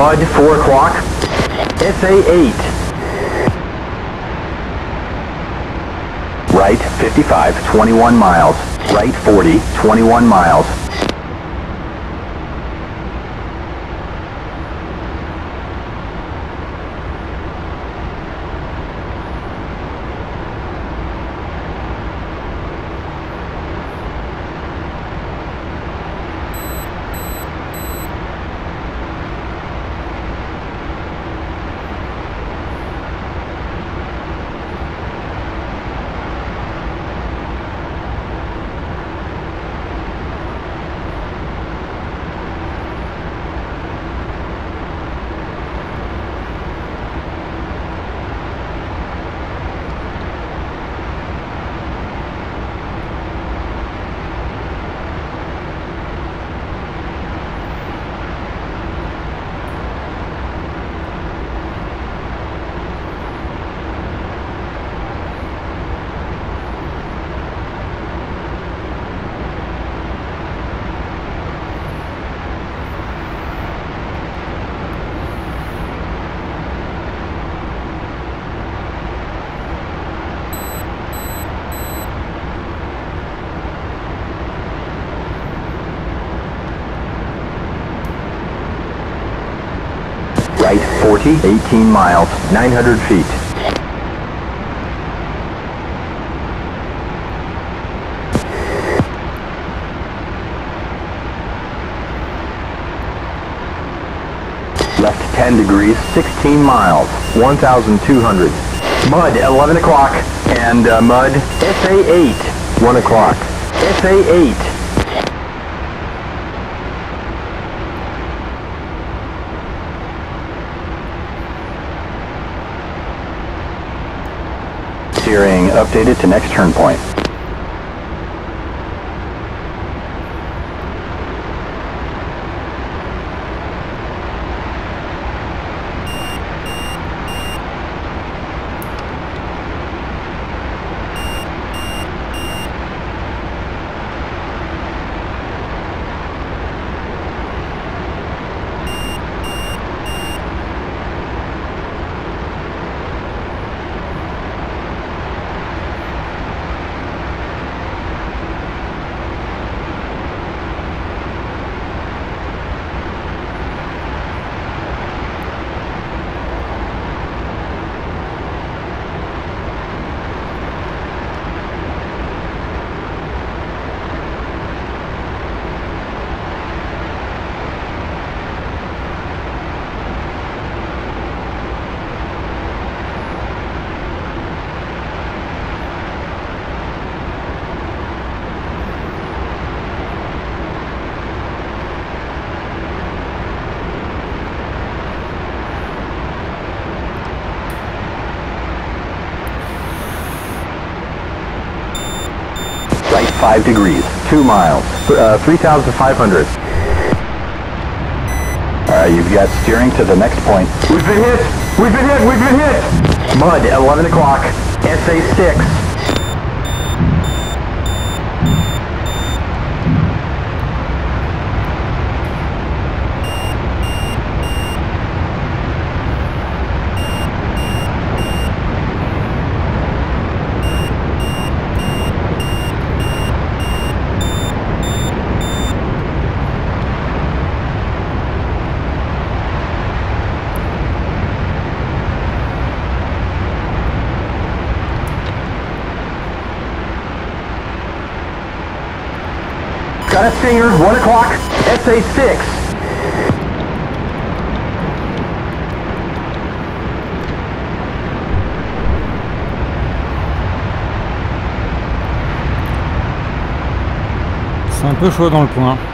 Mud, 4 o'clock. SA 8. Right 55, 21 miles. Right 40, 21 miles. Right 40, 18 miles, 900 feet. Left 10 degrees, 16 miles, 1,200. Mud, 11 o'clock. And Mud, SA 8, 1 o'clock. SA 8. Steering updated to next turn point. Right 5 degrees, 2 miles, 3,500. You've got steering to the next point. We've been hit! We've been hit! We've been hit! Mud, 11 o'clock, SA 6. Got a stinger, 1 o'clock, SA 6. C'est un peu chaud dans le coin.